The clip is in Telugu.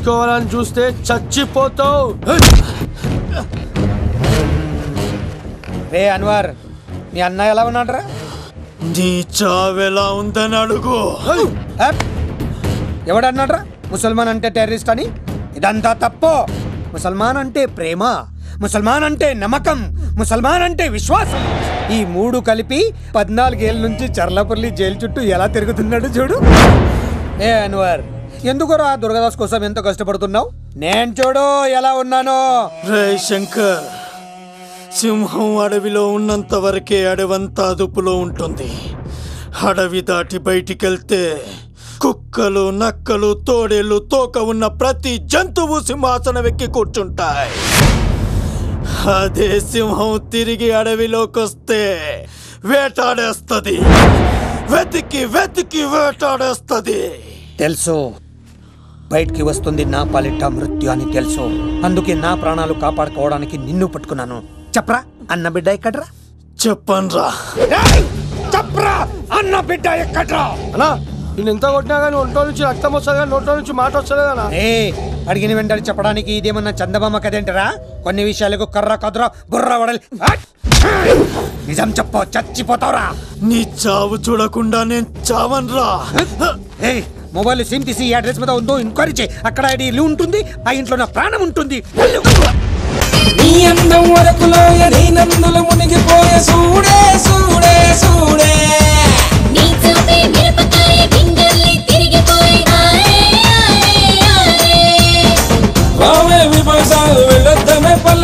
తప్పించుకోవాలని చూస్తే చచ్చిపోతావు. రే అన్వర్, మీ అన్న ఎలా ఉన్నాడ్రా? నీ చావెలా ఉందని అడుగు. ఎవడన్నాడ్రా ముసల్మాన్ అంటే టెర్రరిస్ట్ అని? ఇదంతా తప్పు. ముసల్మాన్ అంటే ప్రేమ, ముసల్మాన్ అంటే నమ్మకం, ముసల్మాన్ అంటే విశ్వాసం. ఈ మూడు కలిపి 14 ఏళ్ళ నుంచి చర్లపల్లి జైలు చుట్టూ ఎలా తిరుగుతున్నాడు చూడు. ఏ అన్వర్, ఎందుకురా దుర్గాదాస్ కోసం ఎంతో కష్టపడుతున్నావు? నేను చూడు ఎలా ఉన్నానో. రే శంకర్, సింహం అడవిలో ఉన్నంత వరకే అడవంతా అదుపులో ఉంటుంది. అడవి దాటి బయటికెళ్తే కుక్కలు, నక్కలు, తోడేళ్లు, తోక ఉన్న ప్రతి జంతువు సింహాసనం ఎక్కి కూర్చుంటాయి. అదే సింహం తిరిగి అడవిలోకి వస్తే వేటాడేస్తుంది, వెతికి వెతికి వేటాడేస్తుంది. తెలుసు, బయటికి వస్తుంది నా పాలిట మృత్యు అని తెలుసు. అందుకే నా ప్రాణాలు కాపాడుకోవడానికి నిన్ను పట్టుకున్నాను. చెప్పరా అన్న బిడ్డ ఎక్కడ్రా? చెప్పన్రా. చెప్పరా అన్న బిడ్డ ఎక్కడ్రా? అన్నా, నేను ఎంత కొట్టినా కానీ ఒంట్లో నుంచి రక్తం వస్తుంది కానీ నోట్లో నుంచి మాట వస్తుంది కదా. అడిగిన వెంటనే చెప్పడానికి ఇదేమన్నా చందమామ కదేంటరా? కొన్ని విషయాలకు కర్ర కదరా బుర్ర వడలి. నిజం చెప్పు, చచ్చిపోతావురా. నీ చావు చూడకుండా నేను చావన్రా. మొబైల్ సిమ్ తీసి ఈ అడ్రస్ మీద ఉందో ఎంక్వైరీ చేయి. అక్కడ ఐడి ఉంటుంది, ఆ ఇంట్లో నా ప్రాణం ఉంటుంది. నీ అందం వరకులో నీ నందులు మునిగిపోయే సూడే సూడే సూడే. నీ చూపే మిరపకాయ గింజల్ని తిరిగిపోయి ఆరే ఆరే ఆరే. రావే విభాసాలు వెళ్ళొద్దమే పల్ల